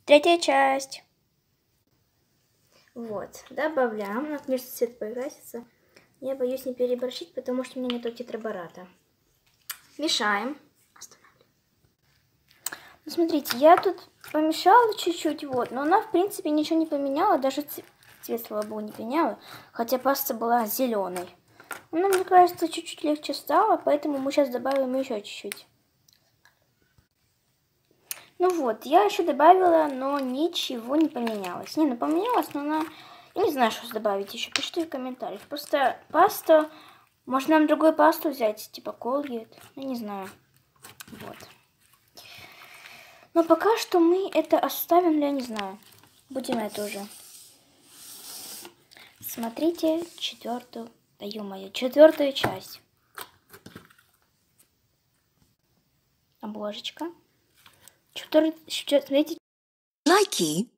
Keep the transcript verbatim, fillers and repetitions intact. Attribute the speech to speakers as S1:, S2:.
S1: Третья часть. Вот, добавляем. У нас между цвет покрасится. Я боюсь не переборщить, потому что у меня нету тетрабората. Мешаем. Ну, смотрите, я тут помешала чуть-чуть, вот, но она, в принципе, ничего не поменяла, даже цвет, слава богу, не поменяла, хотя паста была зеленой. Но, мне кажется, чуть-чуть легче стало, поэтому мы сейчас добавим еще чуть-чуть. Ну вот, я еще добавила, но ничего не поменялось. Не, ну поменялось, но она... Я не знаю, что добавить еще, пишите в комментариях. Просто паста... Может, нам другую пасту взять, типа Colgate? Ну, не знаю. Вот. Но пока что мы это оставим, я не знаю. Будем это уже. Смотрите четвертую, да ё-моё, четвертую часть. Обложечка. Четвертый, смотрите.
S2: Likey